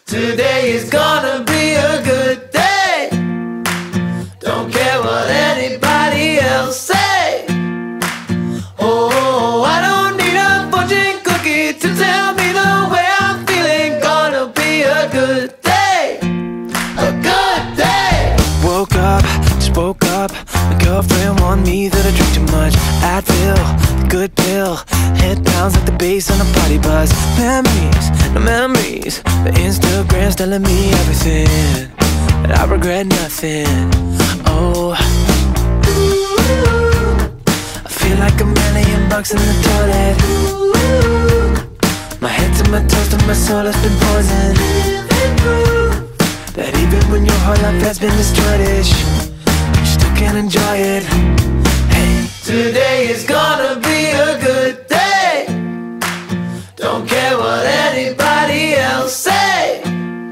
Today is gonna be a good day. Don't care what anybody else say. Oh, I don't need a fortune cookie to tell me the way I'm feeling. Gonna be a good day, a good day. Woke up, just woke up. My girlfriend warned me that I drink too much Advil, good pill. Head bounce like the bass on a party bus. Memories, no memories. The Instagram's telling me everything, but I regret nothing. Oh, I feel like $1,000,000 in the toilet. My head to my toes to my soul has been poisoned. That even when your whole life has been destroyed, you still can enjoy it. Hey, today is gonna be a good day. Don't care what anybody else say.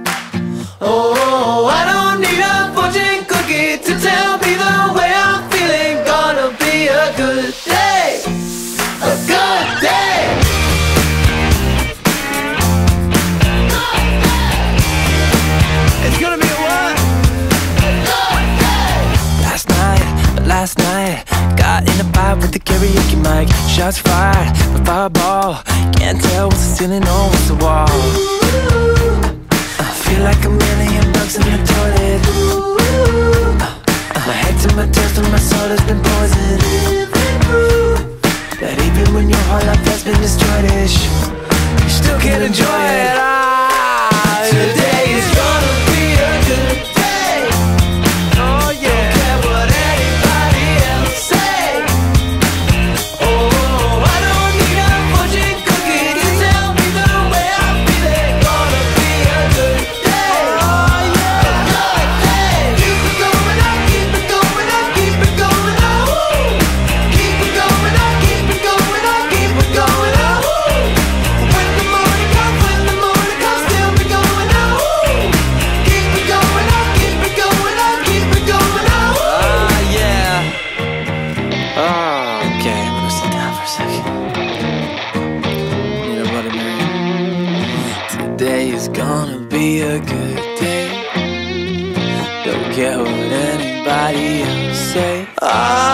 Oh, I don't need a fortune cookie to tell me the way I'm feeling. Gonna be a good day, a good day. it's gonna be a what? Last night, got in a fight with the karaoke mic. Shots fired, a fireball. Can't tell what's the ceiling or what's the wall. I feel like $1,000,000 in the toilet. My head to my toes to my soul has been poisoned. That even when your whole life has been destroyed, you still can't enjoy it. Today is gonna be a good day. Oh yeah. Don't care what anybody else say. Oh, I don't need a fortune cookie to tell me the way I'm feeling. Gonna be a good day. Oh yeah, a good day. Keep it going up, keep it going up, keep it going up. Keep it going up, keep it going up, keep it going up. When the morning comes, still be going up. Keep it going up, keep it going up, keep it going up. Yeah. Oh, okay, I'm gonna sit down for a second. Need a Bloody Mary. Today is gonna be a good day. Don't care what anybody else say.